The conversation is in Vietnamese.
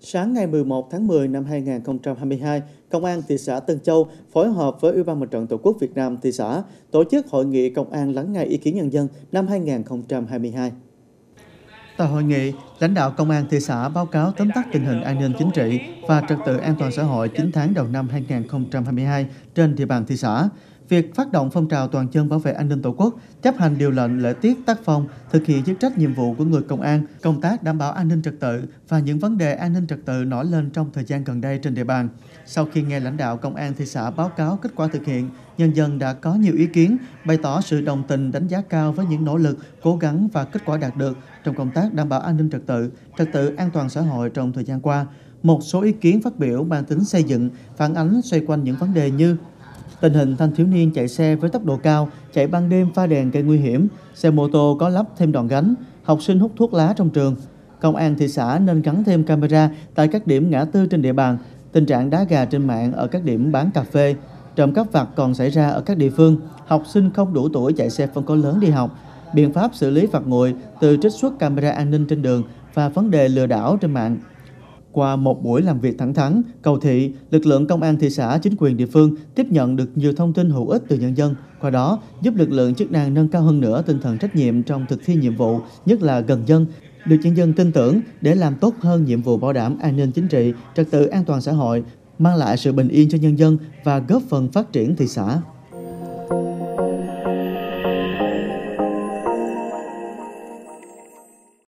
Sáng ngày 11 tháng 10 năm 2022, Công an thị xã Tân Châu phối hợp với Ủy ban Mặt trận Tổ quốc Việt Nam thị xã tổ chức hội nghị công an lắng nghe ý kiến nhân dân năm 2022. Tại hội nghị, lãnh đạo Công an thị xã báo cáo tóm tắt tình hình an ninh chính trị và trật tự an toàn xã hội 9 tháng đầu năm 2022 trên địa bàn thị xã. Việc phát động phong trào toàn dân bảo vệ an ninh Tổ quốc, chấp hành điều lệnh, lễ tiết, tác phong, thực hiện chức trách nhiệm vụ của người công an, công tác đảm bảo an ninh trật tự và những vấn đề an ninh trật tự nổi lên trong thời gian gần đây trên địa bàn. Sau khi nghe lãnh đạo Công an thị xã báo cáo kết quả thực hiện, nhân dân đã có nhiều ý kiến, bày tỏ sự đồng tình, đánh giá cao với những nỗ lực, cố gắng và kết quả đạt được trong công tác đảm bảo an ninh trật tự an toàn xã hội trong thời gian qua. Một số ý kiến phát biểu mang tính xây dựng, phản ánh xoay quanh những vấn đề như tình hình thanh thiếu niên chạy xe với tốc độ cao, chạy ban đêm pha đèn gây nguy hiểm, xe mô tô có lắp thêm đòn gánh, học sinh hút thuốc lá trong trường. Công an thị xã nên gắn thêm camera tại các điểm ngã tư trên địa bàn, tình trạng đá gà trên mạng ở các điểm bán cà phê, trộm cắp vặt còn xảy ra ở các địa phương, học sinh không đủ tuổi chạy xe phân khối lớn đi học, biện pháp xử lý phạt nguội từ trích xuất camera an ninh trên đường và vấn đề lừa đảo trên mạng. Qua một buổi làm việc thẳng thắn, cầu thị, lực lượng công an thị xã, chính quyền địa phương tiếp nhận được nhiều thông tin hữu ích từ nhân dân, qua đó giúp lực lượng chức năng nâng cao hơn nữa tinh thần trách nhiệm trong thực thi nhiệm vụ, nhất là gần dân, được nhân dân tin tưởng để làm tốt hơn nhiệm vụ bảo đảm an ninh chính trị, trật tự an toàn xã hội, mang lại sự bình yên cho nhân dân và góp phần phát triển thị xã.